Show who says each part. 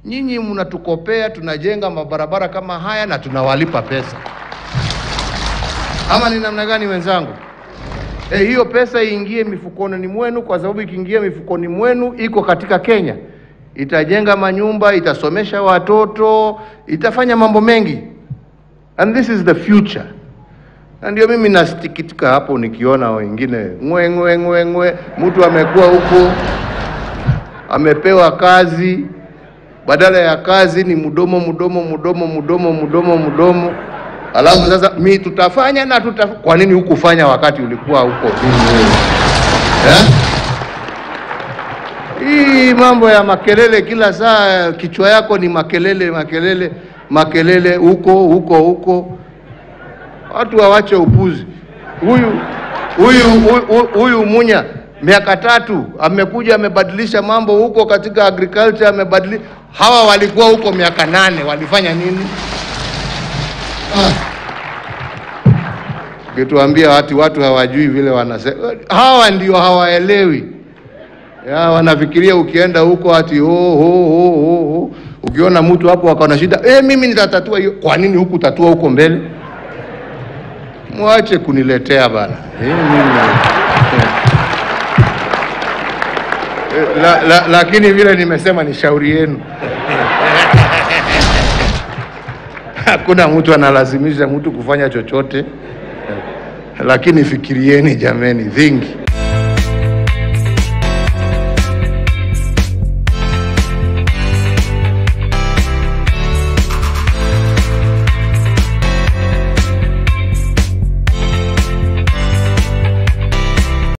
Speaker 1: Nyinyi mnatukopea, tunajenga mabarabara kama haya na tunawalipa pesa. Ama ni namna gani wenzangu? Hiyo pesa iingie mifukoni mwenu, kwa sababu ikiingia mifukoni mwenu iko katika Kenya. Itajenga manyumba, itasomesha watoto, itafanya mambo mengi. And this is the future. Na ndio mimi nasikitika hapo nikiona wengine ngwe mtu amekuwa huko amepewa kazi, badala ya kazi ni mdomo. Alafu sasa mimi tutafanya na kwa nini hukufanya wakati ulikuwa huko? Hii mambo ya makelele kila saa, kichwa yako ni makelele huko. Watu wawache upuzi. Huyu Munya miaka 3 amekuja amebadilisha mambo huko katika agriculture, amebadilisha. Hawa walikuwa huko miaka 8, walifanya nini? Kituambia watu hawajui vile wanasema. Hawa ndio hawaelewi. Wanafikiria ukienda huko ati ukiona mtu hapo akaona shida, mimi nitatatua hiyo. Kwa nini huku tatua huko mbele? Muache kuniletea bana. Lakini vile nimesema ni shauri yenu. Hakuna mtu analazimisha mtu kufanya chochote. Lakini fikirieni jameni, think.